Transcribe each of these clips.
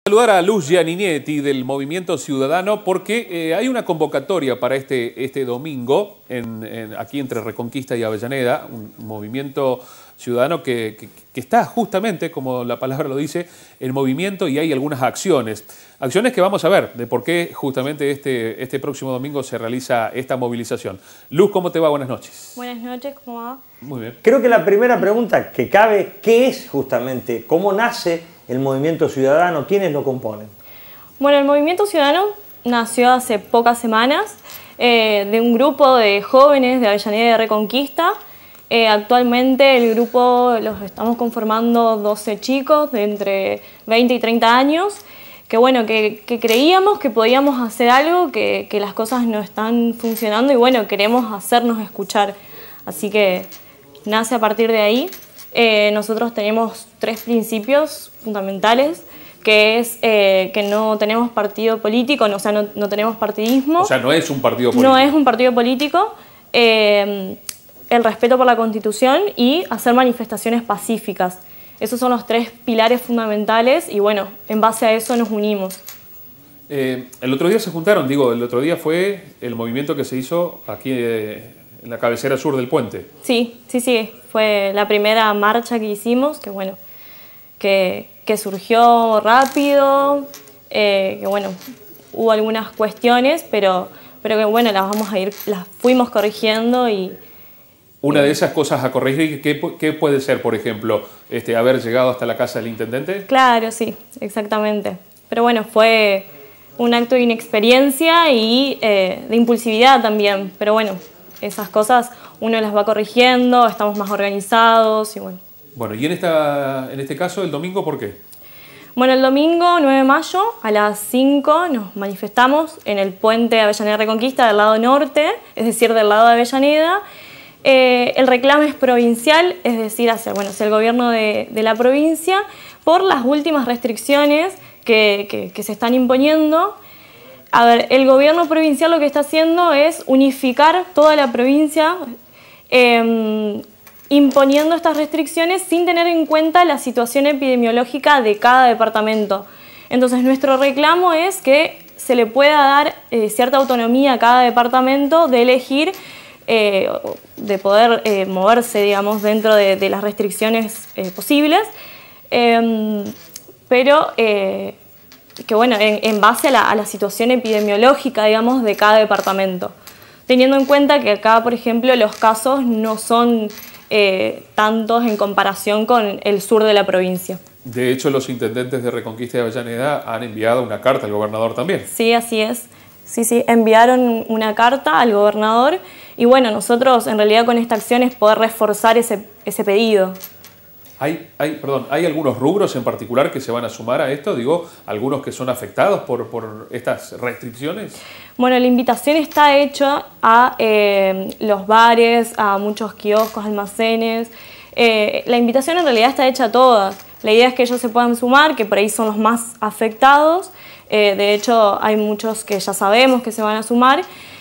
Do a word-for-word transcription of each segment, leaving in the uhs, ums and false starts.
Saludar a Luz Gianninetti del Movimiento Ciudadano porque eh, hay una convocatoria para este, este domingo en, en, aquí entre Reconquista y Avellaneda, un movimiento ciudadano que, que, que está justamente, como la palabra lo dice, en movimiento, y hay algunas acciones. Acciones que vamos a ver de por qué justamente este, este próximo domingo se realiza esta movilización. Luz, ¿cómo te va? Buenas noches. Buenas noches, ¿cómo va? Muy bien. Creo que la primera pregunta que cabe, ¿qué es justamente? ¿Cómo nace el Movimiento Ciudadano? ¿Quiénes lo componen? Bueno, el Movimiento Ciudadano nació hace pocas semanas eh, de un grupo de jóvenes de Avellaneda y de Reconquista. Eh, actualmente el grupo los estamos conformando doce chicos de entre veinte y treinta años, que bueno, que, que creíamos que podíamos hacer algo, que, que las cosas no están funcionando y bueno, queremos hacernos escuchar. Así que nace a partir de ahí. Eh, nosotros tenemos tres principios fundamentales, que es eh, que no tenemos partido político, no, o sea, no, no tenemos partidismo. O sea, no es un partido político. No es un partido político. Eh, el respeto por la Constitución y hacer manifestaciones pacíficas. Esos son los tres pilares fundamentales y bueno, en base a eso nos unimos. Eh, el otro día se juntaron, digo, el otro día fue el movimiento que se hizo aquí eh, en la cabecera sur del puente. Sí, sí, sí, fue la primera marcha que hicimos, que bueno, que, que surgió rápido, eh, que bueno, hubo algunas cuestiones, pero, pero que bueno, las vamos a ir, las fuimos corrigiendo y... Una de esas cosas a corregir, ¿qué, qué puede ser, por ejemplo, este, haber llegado hasta la casa del intendente? Claro, sí, exactamente. Pero bueno, fue un acto de inexperiencia y eh, de impulsividad también. Pero bueno, esas cosas uno las va corrigiendo, estamos más organizados y bueno. Bueno, y en, esta, en este caso, el domingo, ¿por qué? Bueno, el domingo nueve de mayo a las cinco nos manifestamos en el puente Avellaneda Reconquista del lado norte, es decir, del lado de Avellaneda. Eh, el reclamo es provincial, es decir, hacia, bueno, hacia el gobierno de, de la provincia, por las últimas restricciones que, que, que se están imponiendo. A ver, el gobierno provincial lo que está haciendo es unificar toda la provincia, eh, imponiendo estas restricciones sin tener en cuenta la situación epidemiológica de cada departamento. Entonces, nuestro reclamo es que se le pueda dar eh, cierta autonomía a cada departamento de elegir, Eh, de poder eh, moverse, digamos, dentro de, de las restricciones eh, posibles, eh, pero eh, que bueno, en, en base a la, a la situación epidemiológica, digamos, de cada departamento, teniendo en cuenta que acá, por ejemplo, los casos no son eh, tantos en comparación con el sur de la provincia. De hecho, los intendentes de Reconquista y Avellaneda han enviado una carta al gobernador también. Sí, así es. Sí, sí, enviaron una carta al gobernador y bueno, nosotros en realidad con esta acción es poder reforzar ese, ese pedido. ¿Hay, hay, perdón, ¿Hay algunos rubros en particular que se van a sumar a esto? Digo, ¿algunos que son afectados por, por estas restricciones? Bueno, la invitación está hecha a eh, los bares, a muchos kioscos, almacenes. Eh, la invitación en realidad está hecha a todas. La idea es que ellos se puedan sumar, que por ahí son los más afectados. Eh, de hecho, hay muchos que ya sabemos que se van a sumar,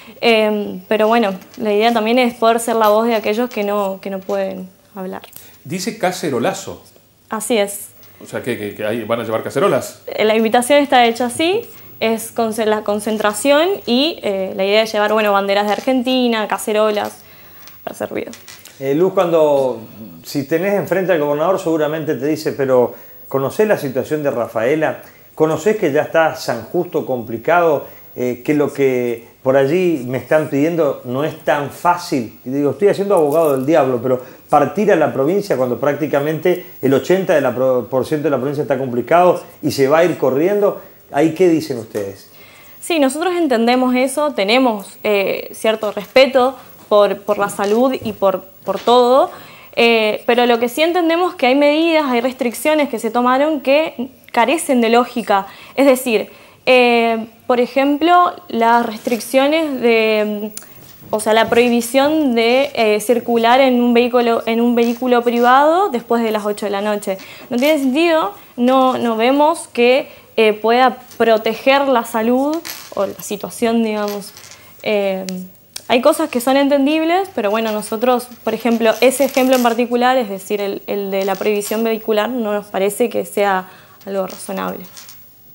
eh, pero bueno, la idea también es poder ser la voz de aquellos que no, que no pueden hablar. Dice cacerolazo. Así es. O sea, ¿que, que, que ahí van a llevar cacerolas? La invitación está hecha así, es con la concentración y eh, la idea es llevar, bueno, banderas de Argentina, cacerolas, para hacer ruido. Eh, Luz, cuando, si tenés enfrente al gobernador, seguramente te dice, pero ¿conocés la situación de Rafaela? ¿Conocés que ya está San Justo complicado? Eh, que lo que por allí me están pidiendo no es tan fácil. Y digo, estoy haciendo abogado del diablo, pero partir a la provincia cuando prácticamente el ochenta por ciento de la provincia está complicado y se va a ir corriendo, ¿ahí qué dicen ustedes? Sí, nosotros entendemos eso, tenemos eh, cierto respeto por, por la salud y por, por todo, eh, pero lo que sí entendemos es que hay medidas, hay restricciones que se tomaron que carecen de lógica. Es decir, eh, por ejemplo, las restricciones de, o sea, la prohibición de eh, circular en un vehículo, en un vehículo privado después de las ocho de la noche. No tiene sentido, no, no vemos que eh, pueda proteger la salud o la situación, digamos. Eh, hay cosas que son entendibles, pero bueno, nosotros, por ejemplo, ese ejemplo en particular, es decir, el, el de la prohibición vehicular, no nos parece que sea algo razonable.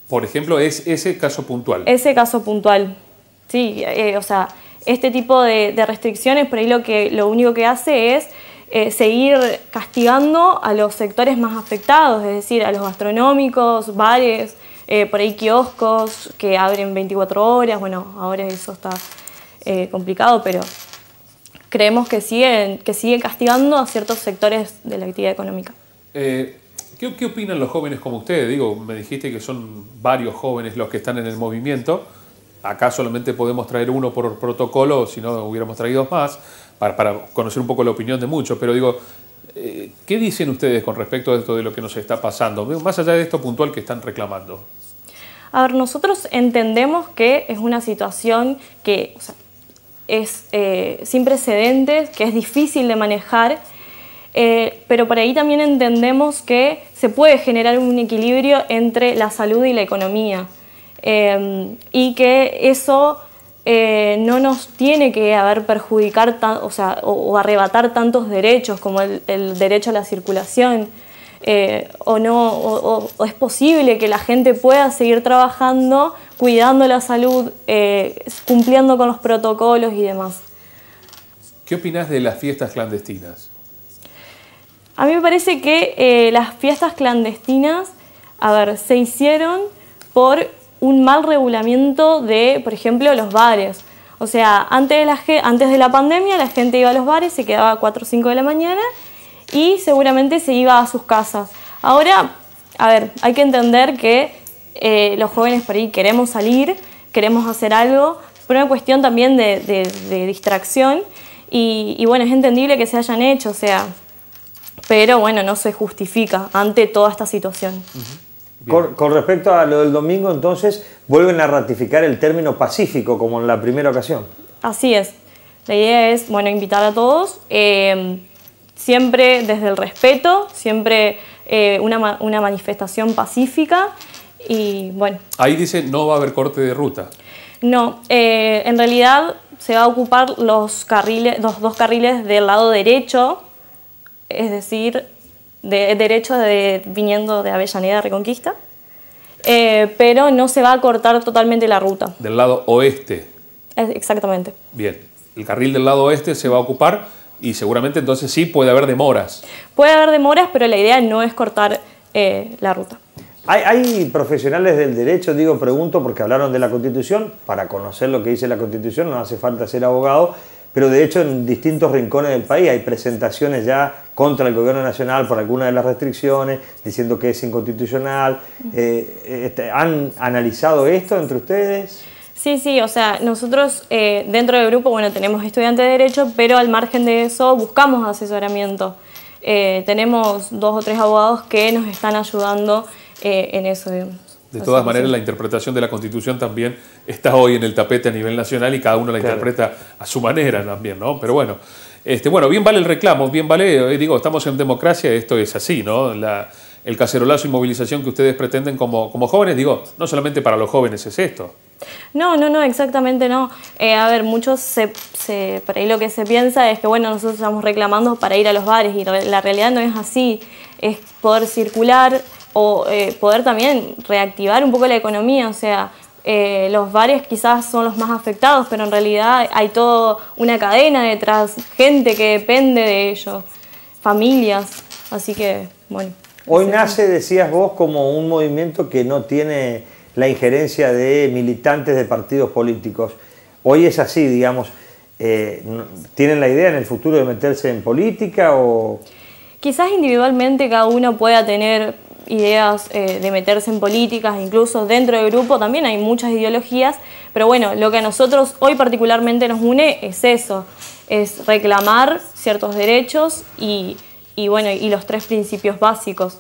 Por ejemplo, es ese caso puntual. Ese caso puntual, sí, eh, o sea, este tipo de, de restricciones por ahí lo, que, lo único que hace es eh, seguir castigando a los sectores más afectados, es decir, a los gastronómicos, bares, eh, por ahí kioscos que abren veinticuatro horas, bueno, ahora eso está eh, complicado, pero creemos que sigue, que sigue castigando a ciertos sectores de la actividad económica. Eh, ¿qué, ¿Qué opinan los jóvenes como ustedes? Digo, me dijiste que son varios jóvenes los que están en el movimiento. Acá solamente podemos traer uno por protocolo, si no hubiéramos traído más, para, para conocer un poco la opinión de muchos. Pero digo, eh, ¿qué dicen ustedes con respecto a esto de lo que nos está pasando? Más allá de esto puntual que están reclamando. A ver, nosotros entendemos que es una situación que o sea, es eh, sin precedentes, que es difícil de manejar, eh, pero por ahí también entendemos que se puede generar un equilibrio entre la salud y la economía. Eh, y que eso eh, no nos tiene que haber perjudicar o, sea, o, o arrebatar tantos derechos como el, el derecho a la circulación eh, o, no, o, o es posible que la gente pueda seguir trabajando cuidando la salud, eh, cumpliendo con los protocolos y demás. ¿Qué opinás de las fiestas clandestinas? A mí me parece que eh, las fiestas clandestinas, a ver, se hicieron por un mal regulamiento de, por ejemplo, los bares. O sea, antes de, la, antes de la pandemia la gente iba a los bares, se quedaba a cuatro o cinco de la mañana y seguramente se iba a sus casas. Ahora, a ver, hay que entender que eh, los jóvenes por ahí queremos salir, queremos hacer algo, por una cuestión también de, de, de distracción y, y bueno, es entendible que se hayan hecho, o sea, pero bueno, no se justifica ante toda esta situación. Uh-huh. Con, con respecto a lo del domingo, entonces, vuelven a ratificar el término pacífico como en la primera ocasión. Así es. La idea es, bueno, invitar a todos, eh, siempre desde el respeto, siempre eh, una, una manifestación pacífica y, bueno. Ahí dice no va a haber corte de ruta. No, eh, en realidad se va a ocupar los, carriles, los dos carriles del lado derecho, es decir, de derecho de, viniendo de Avellaneda a Reconquista, eh, pero no se va a cortar totalmente la ruta. Del lado oeste. Exactamente. Bien, el carril del lado oeste se va a ocupar y seguramente entonces sí puede haber demoras. Puede haber demoras, pero la idea no es cortar eh, la ruta. ¿Hay, ¿Hay profesionales del derecho, digo, pregunto, porque hablaron de la Constitución? Para conocer lo que dice la Constitución no hace falta ser abogado, pero de hecho en distintos rincones del país hay presentaciones ya contra el gobierno nacional por alguna de las restricciones, diciendo que es inconstitucional. Eh, este, ¿Han analizado esto entre ustedes? Sí, sí, o sea, nosotros eh, dentro del grupo, bueno, tenemos estudiantes de Derecho, pero al margen de eso buscamos asesoramiento. Eh, tenemos dos o tres abogados que nos están ayudando eh, en eso, digamos. De todas maneras, la interpretación de la Constitución también está hoy en el tapete a nivel nacional y cada uno la claro. interpreta a su manera también, ¿no? Pero bueno, este, bueno, bien vale el reclamo, bien vale, digo, estamos en democracia, esto es así, ¿no? La, el cacerolazo y movilización que ustedes pretenden como, como jóvenes, digo, no solamente para los jóvenes es esto. No, no, no, exactamente no. Eh, a ver, muchos, se, se, por ahí lo que se piensa es que, bueno, nosotros estamos reclamando para ir a los bares y la realidad no es así, es poder circular o eh, poder también reactivar un poco la economía, o sea, eh, los bares quizás son los más afectados, pero en realidad hay toda una cadena detrás, gente que depende de ello, familias, así que, bueno. Hoy nace, decías vos, como un movimiento que no tiene la injerencia de militantes de partidos políticos. Hoy es así, digamos, eh, ¿tienen la idea en el futuro de meterse en política o...? Quizás individualmente cada uno pueda tener ideas eh, de meterse en políticas, incluso dentro del grupo también hay muchas ideologías, pero bueno, lo que a nosotros hoy particularmente nos une es eso, es reclamar ciertos derechos y, y bueno, y los tres principios básicos.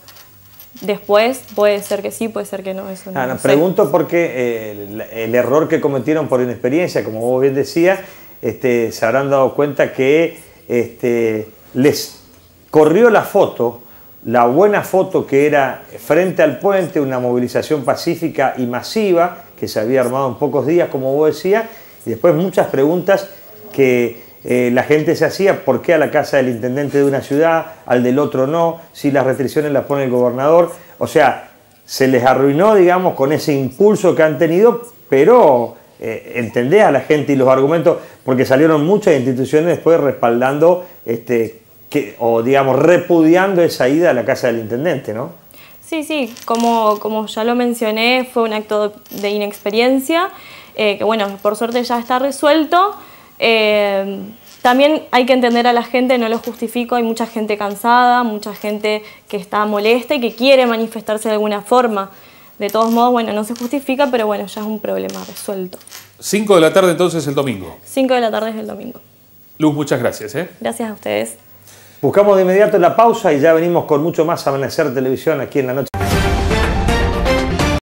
Después puede ser que sí, puede ser que no. Eso no, ah, no, no pregunto sé. porque eh, el, el error que cometieron por inexperiencia, como vos bien decías, este, se habrán dado cuenta que este, les corrió la foto, la buena foto que era frente al puente, una movilización pacífica y masiva que se había armado en pocos días, como vos decías, y después muchas preguntas que eh, la gente se hacía: ¿por qué a la casa del intendente de una ciudad, al del otro no? Si las restricciones las pone el gobernador. O sea, se les arruinó, digamos, con ese impulso que han tenido, pero eh, entendés a la gente y los argumentos, porque salieron muchas instituciones después respaldando este, que, o digamos repudiando esa ida a la casa del intendente, ¿no? Sí, sí, como, como ya lo mencioné, fue un acto de inexperiencia, eh, que bueno, por suerte ya está resuelto. Eh, también hay que entender a la gente, no lo justifico, hay mucha gente cansada, mucha gente que está molesta y que quiere manifestarse de alguna forma. De todos modos, bueno, no se justifica, pero bueno, ya es un problema resuelto. cinco de la tarde entonces el domingo. cinco de la tarde es el domingo. Luz, muchas gracias. ¿eh? Gracias a ustedes. Buscamos de inmediato la pausa y ya venimos con mucho más Amanecer Televisión aquí en la noche.